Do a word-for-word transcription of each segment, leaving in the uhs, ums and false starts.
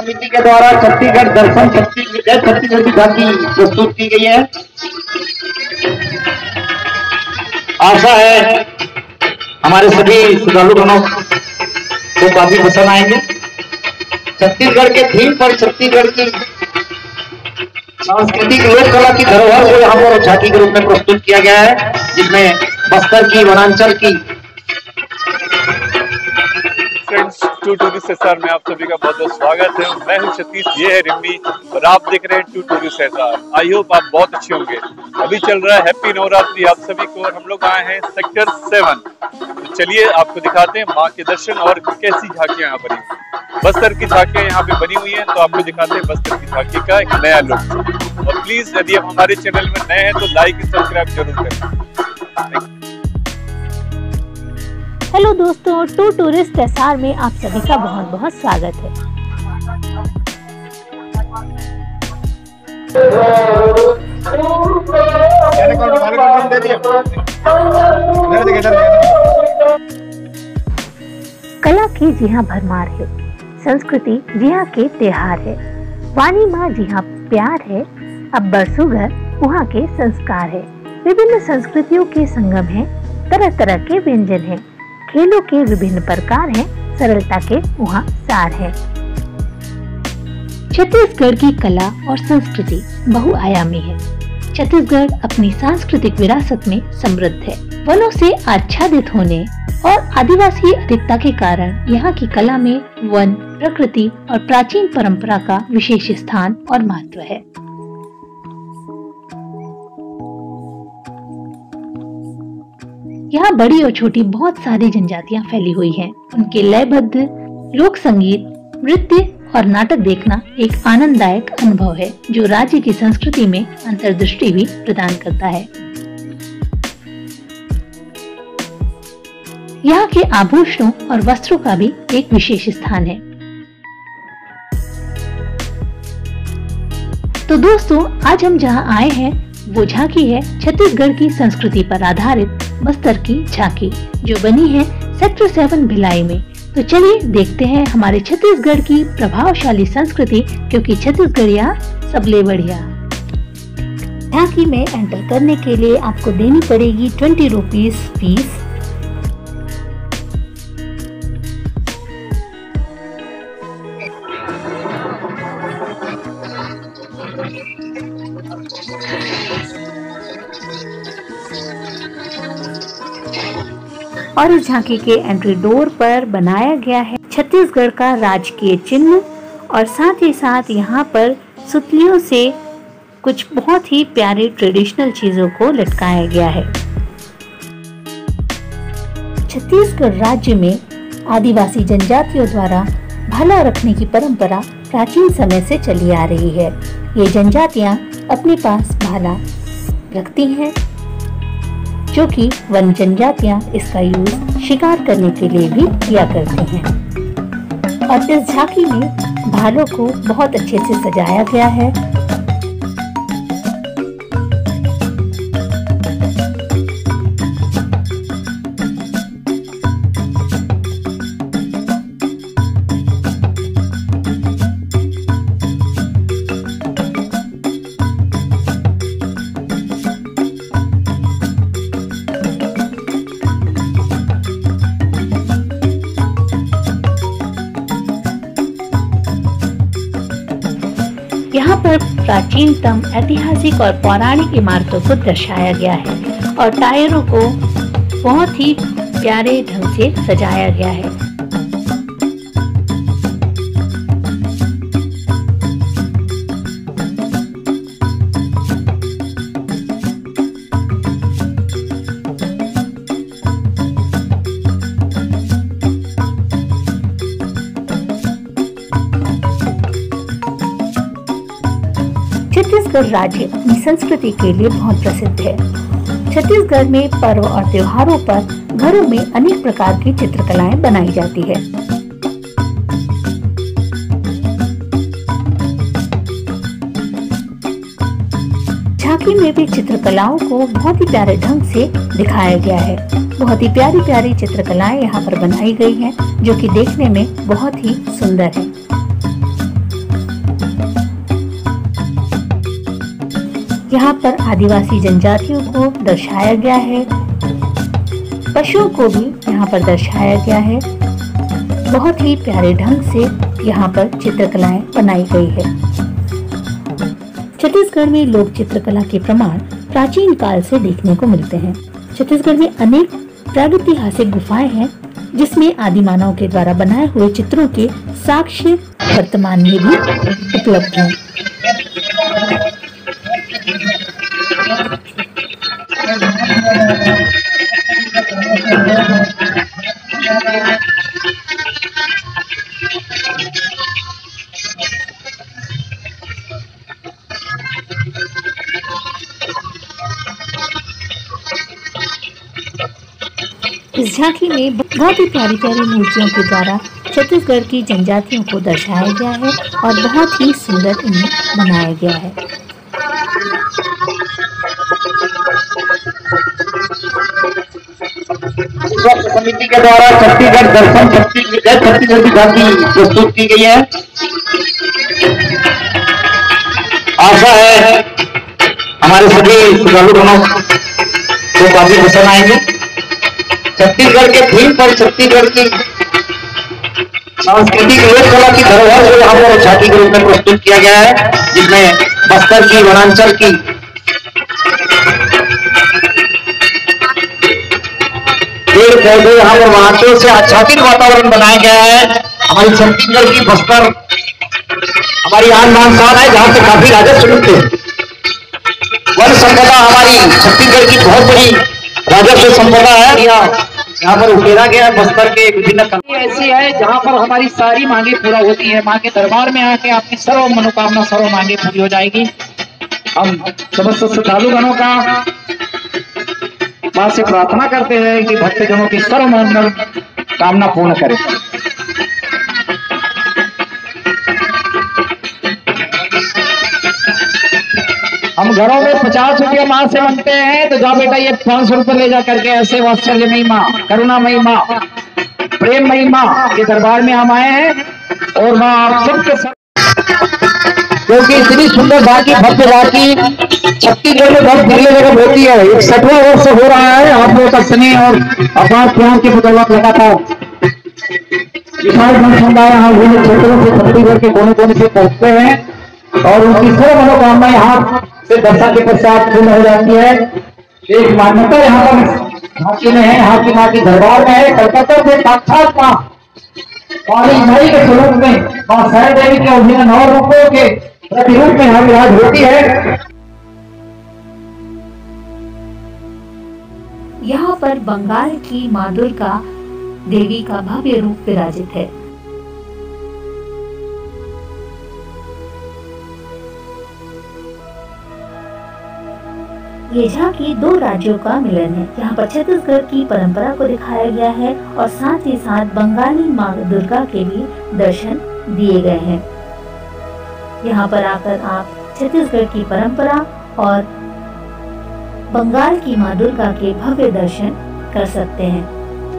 समिति के द्वारा छत्तीसगढ़ दर्शन छत्तीसगढ़ छत्तीसगढ़ की झांकी प्रस्तुत की गई है। आशा है हमारे सभी श्रद्धालुगणों को काफी पसंद आएंगे। छत्तीसगढ़ के थीम पर छत्तीसगढ़ की सांस्कृतिक लोक कला की धरोहर को यहाँ पर झांकी के रूप में प्रस्तुत किया गया है, जिसमें बस्तर की, वनांचल की। फ्रेंड्स, टू टूरिस्ट एसआर में आप सभी का बहुत बहुत स्वागत है। मैं हूं सतीश, ये है रिम्मी और आप देख रहे हैं to tourist SR. I hope आप बहुत अच्छे होंगे। अभी चल रहा है हैप्पी नवरात्रि आप सभी को और हम लोग आए हैं सेक्टर सेवन। तो चलिए आपको दिखाते हैं माँ के दर्शन और कैसी झांकियां यहाँ बनी। बस्तर की झांकियां यहाँ पे बनी हुई हैं, तो आपको दिखाते हैं बस्तर की झांकी का एक नया लुक। और प्लीज यदि आप हमारे चैनल में नए हैं तो लाइक सब्सक्राइब जरूर करें। हेलो दोस्तों, टू टूरिस्ट एसआर में आप सभी का बहुत बहुत स्वागत है। कला की जी हाँ भरमार है, संस्कृति जी हाँ के त्योहार है, वाणी माँ जी हाँ प्यार है, अब बरसों घर वहाँ के संस्कार है। विभिन्न संस्कृतियों के संगम है, तरह तरह के व्यंजन है, खेलों के विभिन्न प्रकार हैं, सरलता के वहाँ सार है। छत्तीसगढ़ की कला और संस्कृति बहुआयामी है। छत्तीसगढ़ अपनी सांस्कृतिक विरासत में समृद्ध है। वनों से आच्छादित होने और आदिवासी अधिकता के कारण यहाँ की कला में वन, प्रकृति और प्राचीन परंपरा का विशेष स्थान और महत्व है। यहाँ बड़ी और छोटी बहुत सारी जनजातियाँ फैली हुई हैं। उनके लयबद्ध लोक संगीत, नृत्य और नाटक देखना एक आनंददायक अनुभव है, जो राज्य की संस्कृति में अंतर्दृष्टि भी प्रदान करता है। यहाँ के आभूषणों और वस्त्रों का भी एक विशेष स्थान है। तो दोस्तों, आज हम जहाँ आए हैं वो झांकी है छत्तीसगढ़ की संस्कृति पर आधारित बस्तर की झांकी, जो बनी है सेक्टर सेवन भिलाई में। तो चलिए देखते हैं हमारे छत्तीसगढ़ की प्रभावशाली संस्कृति, क्योंकि छत्तीसगढ़िया सबले बढ़िया। झांकी में एंटर करने के लिए आपको देनी पड़ेगी ट्वेंटी रुपीज फीस। और इस झांकी के एंट्री डोर पर बनाया गया है छत्तीसगढ़ का राजकीय चिन्ह, और साथ ही साथ यहाँ पर सुतलियों से कुछ बहुत ही प्यारी ट्रेडिशनल चीजों को लटकाया गया है। छत्तीसगढ़ राज्य में आदिवासी जनजातियों द्वारा भाला रखने की परंपरा प्राचीन समय से चली आ रही है। ये जनजातियां अपने पास भाला रखती हैं, जो कि वन जनजातियां इसका यूज शिकार करने के लिए भी किया करती हैं। और इस झांकी में भालों को बहुत अच्छे से सजाया गया है। यहाँ पर प्राचीनतम ऐतिहासिक और पौराणिक इमारतों को दर्शाया गया है और टायरों को बहुत ही प्यारे ढंग से सजाया गया है। छत्तीसगढ़ राज्य अपनी संस्कृति के लिए बहुत प्रसिद्ध है। छत्तीसगढ़ में पर्व और त्योहारों पर घरों में अनेक प्रकार की चित्रकलाएं बनाई जाती है। झांकी में भी चित्रकलाओं को बहुत ही प्यारे ढंग से दिखाया गया है। बहुत ही प्यारी प्यारी चित्रकलाएं यहाँ पर बनाई गई हैं, जो कि देखने में बहुत ही सुंदर है। यहाँ पर आदिवासी जनजातियों को दर्शाया गया है, पशुओं को भी यहाँ पर दर्शाया गया है। बहुत ही प्यारे ढंग से यहाँ पर चित्रकलाएं बनाई गई है। छत्तीसगढ़ में लोक चित्रकला के प्रमाण प्राचीन काल से देखने को मिलते हैं। छत्तीसगढ़ में अनेक प्रागैतिहासिक गुफाएं हैं जिसमें आदि मानव के द्वारा बनाए हुए चित्रों के साक्ष्य वर्तमान में भी उपलब्ध हैं। इस झांकी में बहुत ही प्यारी प्यारी मूर्तियों के द्वारा छत्तीसगढ़ की जनजातियों को दर्शाया गया है और बहुत ही सुंदर इन्हें बनाया गया है। समिति के द्वारा छत्तीसगढ़ दर्शन छत्तीसगढ़ की झांकी प्रस्तुत की गई है। आशा है हमारे सभी श्रद्धालुगणों को काफी पसंद आएंगे। छत्तीसगढ़ के थीम पर छत्तीसगढ़ की सांस्कृतिक लोक कला की धरोहर को यहाँ पर झांकी के रूप में प्रस्तुत किया गया है, जिसमें बस्तर की वनांचल की पेड़ पौधे यहाँ पर वनांचल से आच्छादित वातावरण बनाया गया है। हमारी छत्तीसगढ़ की बस्तर हमारी आन बान शान है, जहाँ से काफी राजस्व मिलते हैं। वन संपदा हमारी छत्तीसगढ़ की बहुत बड़ी राजस्व संपदा है। यहाँ पर उकेरा गया है बस्तर के विभिन्न ऐसी है जहाँ पर हमारी सारी मांगे पूरा होती है। माँ के दरबार में आके आपकी सर्व मनोकामना सर्व मांगे पूरी हो जाएगी। हम समस्त श्रद्धालुगणों का माँ से प्रार्थना करते हैं कि भक्तजनों की सर्व मंगल कामना पूर्ण करें। हम घरों में पचास रुपया माँ से मांगते हैं, तो जा बेटा ये पांच सौ रुपये ले जा करके ऐसे वात्सल्यमयी माँ, करुणामयी माँ, प्रेममयी माँ के दरबार में हम आए हैं। और माँ आप सबके सब क्योंकि इतनी सुंदर झांकी भव्य झांकी छत्तीसगढ़ में बहुत पहले जगह होती है। एक सठवां वर्ष हो रहा है आप लोगों का स्नेह और अपार प्यार की बदौलत लगातार विशाल जनसमुदाय यहाँ विभिन्न क्षेत्रों से छत्तीसगढ़ के कोने कोने से पहुंचते हैं और उनकी सर्व मनोकामना यहाँ से दर्शन के पश्चात पूर्ण हो जाती है। एक मान्यता यहाँ पर झांकी में है, यहाँ की माँ की दरबार में है। कलकत्ता से साक्षात माँ काली माई के स्वरूप में माँ शरण देवी के विभिन्न नौ रूपों के प्रतिरूप में यहाँ विराज होती है। यहाँ पर बंगाल की माँ दुर्गा देवी का भव्य रूप विराजित है। ये झांकी दो राज्यों का मिलन है। यहाँ पर छत्तीसगढ़ की परंपरा को दिखाया गया है और साथ ही साथ बंगाली माँ दुर्गा के भी दर्शन दिए गए हैं। यहाँ पर आकर आप छत्तीसगढ़ की परंपरा और बंगाल की माँ दुर्गा के भव्य दर्शन कर सकते हैं।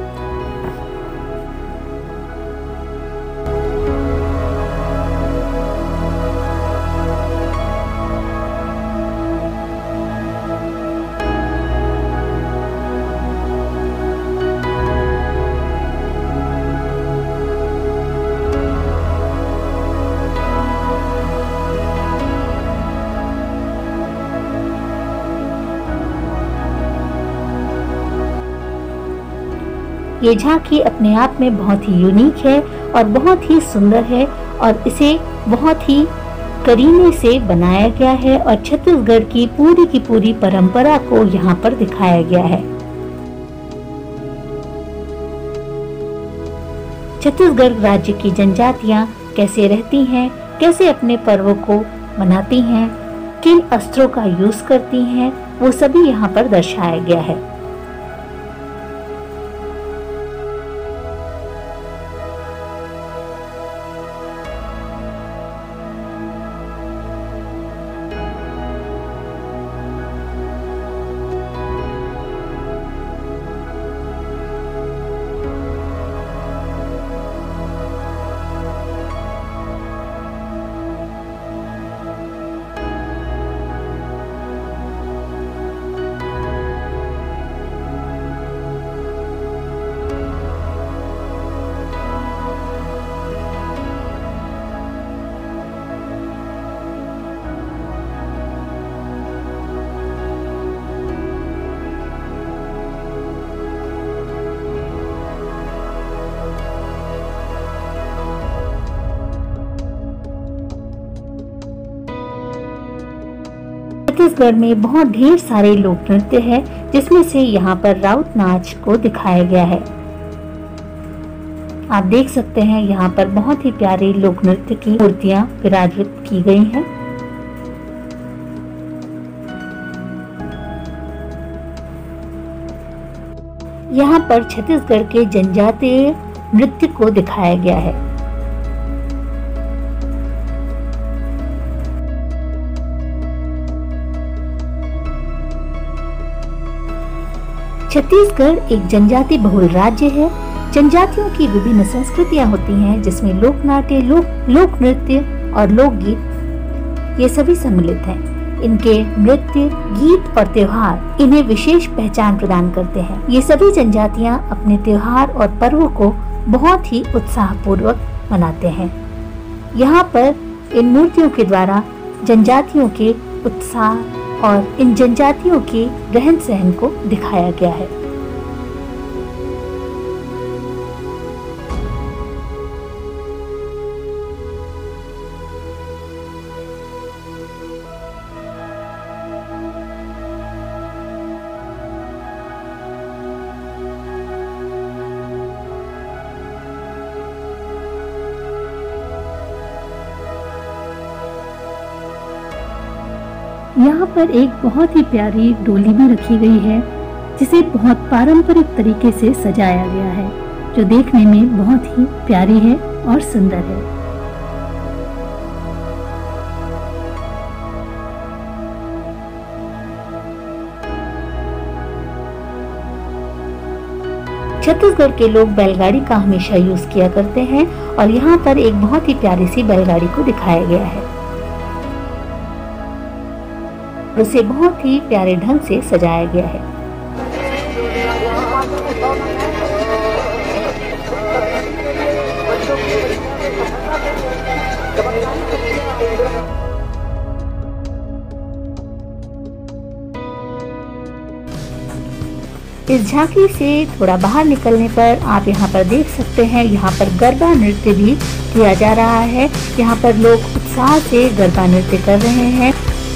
ये झांकी अपने आप में बहुत ही यूनिक है और बहुत ही सुंदर है और इसे बहुत ही करीने से बनाया गया है और छत्तीसगढ़ की पूरी की पूरी परंपरा को यहाँ पर दिखाया गया है। छत्तीसगढ़ राज्य की जनजातियाँ कैसे रहती हैं, कैसे अपने पर्वों को मनाती हैं, किन अस्त्रों का यूज करती हैं, वो सभी यहाँ पर दर्शाया गया है। छत्तीसगढ़ में बहुत ढेर सारे लोक नृत्य है, जिसमें से यहाँ पर राउत नाच को दिखाया गया है। आप देख सकते हैं यहाँ पर बहुत ही प्यारे लोक नृत्य की मूर्तियां विराजित की गई हैं। यहाँ पर छत्तीसगढ़ के जनजातीय नृत्य को दिखाया गया है। छत्तीसगढ़ एक जनजाति बहुल राज्य है। जनजातियों की विभिन्न संस्कृतियां होती हैं, जिसमें लोक नाट्य, लोक लोक नृत्य और लोकगीत ये सभी सम्मिलित हैं। इनके नृत्य, गीत और त्योहार इन्हें विशेष पहचान प्रदान करते हैं। ये सभी जनजातियां अपने त्योहार और पर्वों को बहुत ही उत्साहपूर्वक मनाते हैं। यहाँ पर इन मूर्तियों के द्वारा जनजातियों के उत्साह और इन जनजातियों के रहन सहन को दिखाया गया है। यहाँ पर एक बहुत ही प्यारी डोली भी रखी गई है, जिसे बहुत पारंपरिक तरीके से सजाया गया है, जो देखने में बहुत ही प्यारी है और सुंदर है। छत्तीसगढ़ के लोग बैलगाड़ी का हमेशा यूज किया करते हैं और यहाँ पर एक बहुत ही प्यारी सी बैलगाड़ी को दिखाया गया है। उसे बहुत ही प्यारे ढंग से सजाया गया है। इस झांकी से थोड़ा बाहर निकलने पर आप यहाँ पर देख सकते हैं, यहाँ पर गरबा नृत्य भी किया जा रहा है। यहाँ पर लोग उत्साह से गरबा नृत्य कर रहे हैं।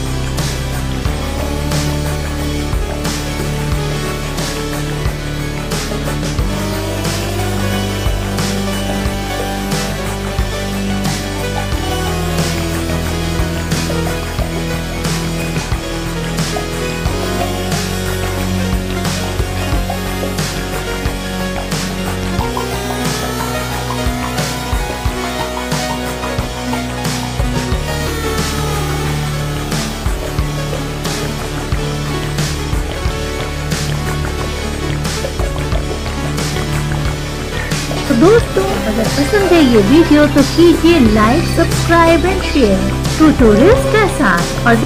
तो दोस्तों, अगर पसंद है ये वीडियो तो कीजिए like, subscribe and share tutorials के साथ। और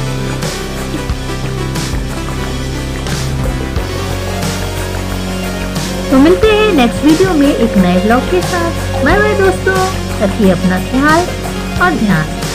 तो मिलते हैं नेक्स्ट वीडियो में एक नए ब्लॉग के साथ। बाय बाय दोस्तों, रखिए अपना ख्याल और ध्यान।